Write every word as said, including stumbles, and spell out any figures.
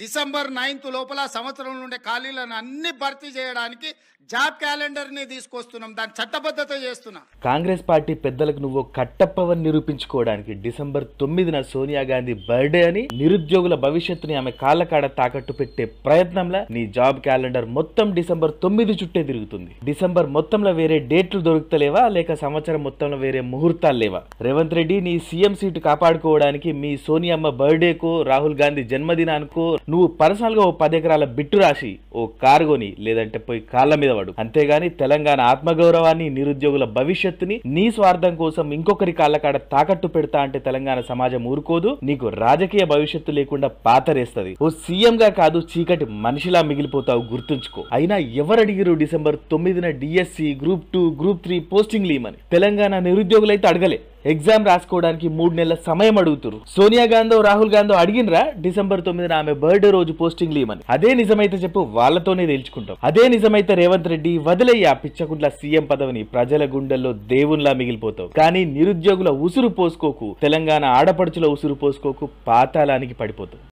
December ninth లోపల సంవత్సరంలో ఉండే ఖాళీలను అన్ని భర్తీ చేయడానికి జాబ్ క్యాలెండర్ని తీసుకొస్తున్నాం. దాని చట్టబద్ధత చేస్తున్నాం. కాంగ్రెస్ పార్టీ పెద్దలకు నువ్వు కట్టప్పవని నిరూపించుకోవడానికి డిసెంబర్ తొమ్మిదిన సోనియా గాంధీ బర్త్డే అని నిరుద్యోగుల భవిష్యత్తుని ఆమె కాళ్ళ కాడ తాకట్టు పెట్టే ప్రయత్నంలో నీ జాబ్ క్యాలెండర్ మొత్తం డిసెంబర్ తొమ్మిది చుట్టే తిరుగుతుంది. డిసెంబర్ మొత్తంలో వేరే డేట్లు దొరుకుతలేవా, లేక సంవత్సరం మొత్తంలో వేరే ముహూర్తాలు లేవా? రేవంత్ రెడ్డి నీ సీఎం సీటు కాపాడుకోవడానికి మీ సోనియమ్మ బర్త్డేకో రాహుల్ గాంధీ జన్మదినానికో నువ్వు పర్సనల్ గా ఓ పది ఎకరాల బిట్టు రాసి ఓ కారు కొని లేదంటే పోయి కాళ్ళ మీద పడు. అంతేగాని తెలంగాణ ఆత్మగౌరవాన్ని, నిరుద్యోగుల భవిష్యత్తుని నీ స్వార్థం కోసం ఇంకొకరి కాళ్ళ కాడ తాకట్టు పెడతా అంటే తెలంగాణ సమాజం ఊరుకోదు. నీకు రాజకీయ భవిష్యత్తు లేకుండా పాతరేస్తది. ఓ సీఎం గా కాదు, చీకటి మనిషిలా మిగిలిపోతావు, గుర్తుంచుకో. అయినా ఎవరడిగిరు డిసెంబర్ తొమ్మిదిన DSC group two group three పోస్టింగ్లు ఇవ్వమని? తెలంగాణ నిరుద్యోగులైతే అడగలే. ఎగ్జామ్ రాసుకోవడానికి మూడు నెలల సమయం అడుగుతురు. సోనియా గాంధీ రాహుల్ గాంధీ అడిగినరా డిసెంబర్ తొమ్మిదిన ఆమె బర్త్డే రోజు పోస్టింగ్లు ఇవ్వమని? అదే నిజమైతే చెప్పు, వాళ్ళతోనే తేల్చుకుంటాం. అదే నిజమైతే రేవంత్ రెడ్డి వదిలేయ్యా పిచ్చకుంట్ల సీఎం పదవిని, ప్రజల గుండెల్లో దేవునిలా మిగిలిపోతావు. కానీ నిరుద్యోగుల ఉసురు పోసుకోకు, తెలంగాణ ఆడపడుచుల ఉసురు పోసుకోకు, పాతాళానికి పడిపోతావు.